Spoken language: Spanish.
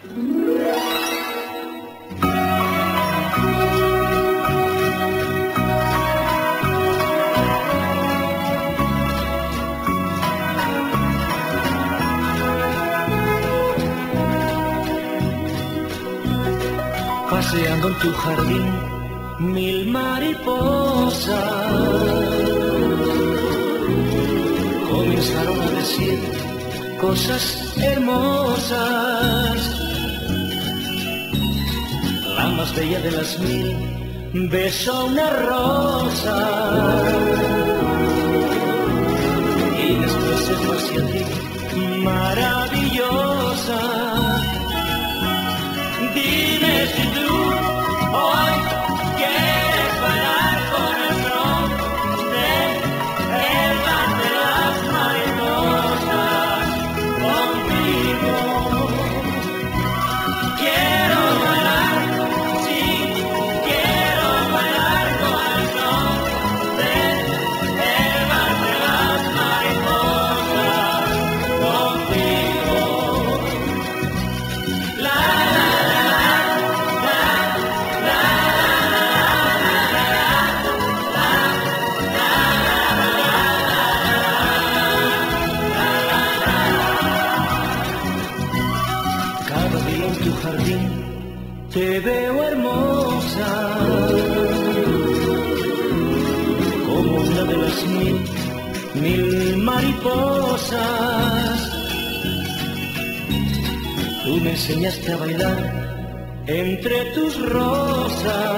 Paseando en tu jardín, mil mariposas comenzaron a decir cosas hermosas. La más bella de las mil besó una rosa y después se fue hacia ti, maravillosa. Dime si tú hoy quieres bailar con el son del mar de las mariposas contigo. Quiero bailar, sí, quiero bailar con el son del mar de las mariposas contigo. Cada día en tu jardín te veo hermosa, como una de las mil mariposas. Tú me enseñaste a bailar entre tus rosas